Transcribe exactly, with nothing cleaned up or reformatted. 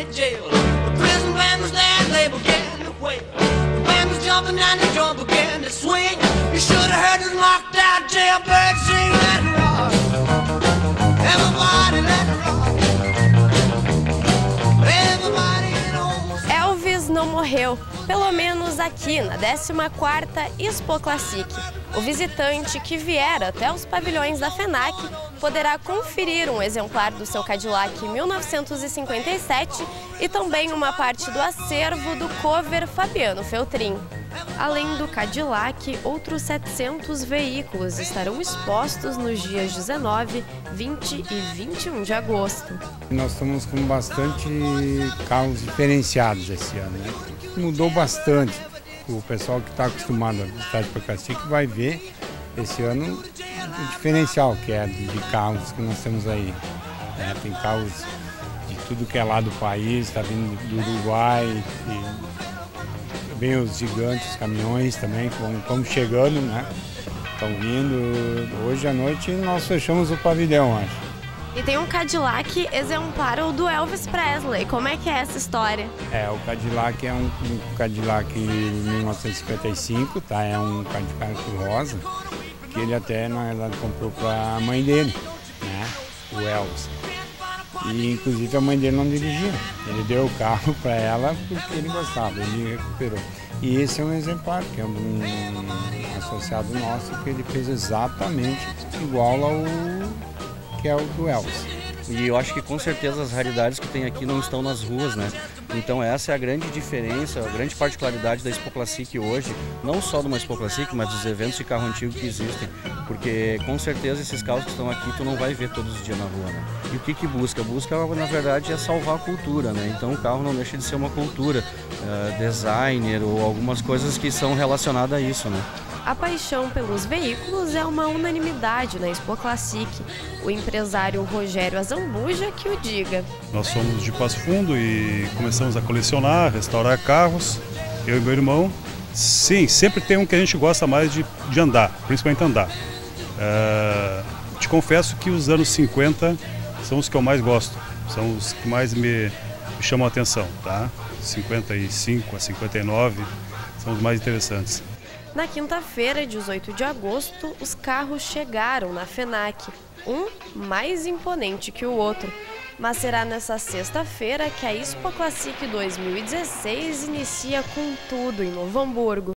County jail. The prison band was there and they began to wail. The band was jumping and the drum began to swing. You should have heard this knocked out jailbird sing. Let it rock, everybody let it rock. Everybody in home. Elvis não morreu, pelo menos aqui na décima quarta Expo Classic. O visitante que vier até os pavilhões da FENAC poderá conferir um exemplar do seu Cadillac mil novecentos e cinquenta e sete e também uma parte do acervo do cover Fabiano Feltrin. Além do Cadillac, outros setecentos veículos estarão expostos nos dias dezenove, vinte e vinte e um de agosto. Nós estamos com bastante carros diferenciados esse ano, né? Mudou bastante. O pessoal que está acostumado a visitar para Cacique vai ver esse ano o diferencial que é de carros que nós temos aí. É, tem carros de tudo que é lá do país, está vindo do Uruguai, e bem os gigantes, os caminhões também, que estão chegando, né? Estão vindo. Hoje à noite nós fechamos o pavilhão, acho. E tem um Cadillac exemplar do Elvis Presley. Como é que é essa história? É, o Cadillac é um, um Cadillac mil novecentos e cinquenta e cinco, tá? É um Cadillac rosa, que ele até, na verdade, comprou para a mãe dele, né? O Elvis. E, inclusive, a mãe dele não dirigia. Ele deu o carro para ela porque ele gostava, ele recuperou. E esse é um exemplar, que é um, um associado nosso, que ele fez exatamente igual ao que é o do Elvis. E eu acho que com certeza as raridades que tem aqui não estão nas ruas, né? Então essa é a grande diferença, a grande particularidade da Expo Classic hoje, não só de uma Expo Classic, mas dos eventos de carro antigo que existem, porque com certeza esses carros que estão aqui tu não vai ver todos os dias na rua, né? E o que que busca? Busca, na verdade, é salvar a cultura, né? Então o carro não deixa de ser uma cultura, uh, designer ou algumas coisas que são relacionadas a isso, né? A paixão pelos veículos é uma unanimidade na Expo Classic. O empresário Rogério Azambuja que o diga. Nós somos de Passo Fundo e começamos a colecionar, restaurar carros, eu e meu irmão. Sim, sempre tem um que a gente gosta mais de, de andar, principalmente andar. Uh, te confesso que os anos cinquenta são os que eu mais gosto, são os que mais me, me chamam a atenção, tá? cinquenta e cinco a cinquenta e nove são os mais interessantes. Na quinta-feira, dezoito de agosto, os carros chegaram na FENAC, um mais imponente que o outro. Mas será nessa sexta-feira que a Expo Classic dois mil e dezesseis inicia com tudo em Novo Hamburgo.